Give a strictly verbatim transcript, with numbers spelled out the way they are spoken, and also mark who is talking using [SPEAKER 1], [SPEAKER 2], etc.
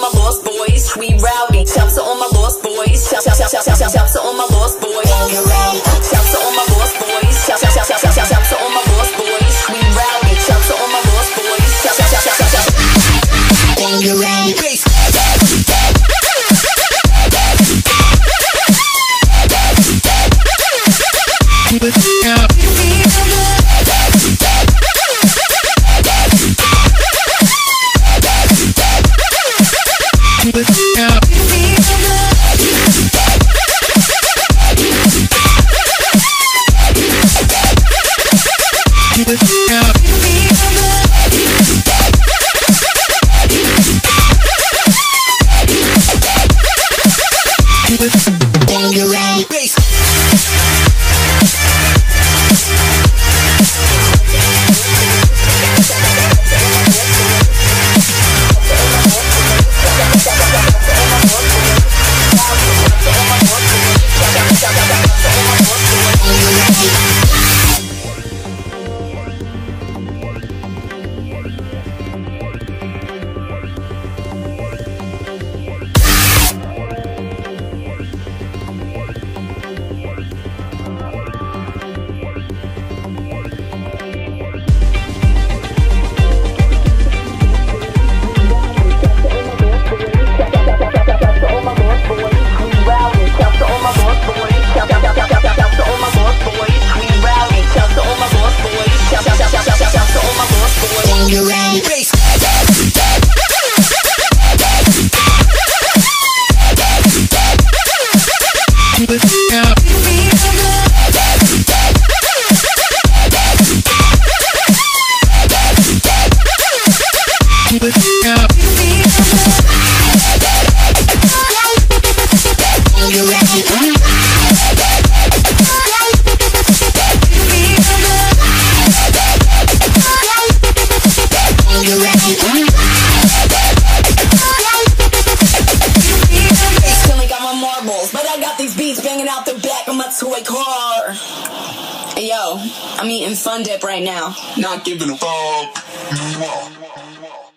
[SPEAKER 1] my lost boys, we rowdy. Shouts to all my lost boys. Shout, shout, shout, shout, shout, shout, shout to all my lost boys. Shouts to all my lost boys. Shout, shout, shout, shout, shout, shout, shout to all my lost boys, we rowdy. Shouts to all my lost boys. Shout, shout, shout, shout, shout, shout. Bangarang. Bass. Keep it up. Keep it up. Keep it up. Keep it bangarang. Bass. Keep it up. Keep it up. But I got these beats banging out the back of my toy car. Hey yo, I'm eating Fun Dip right now.
[SPEAKER 2] Not giving a fuck.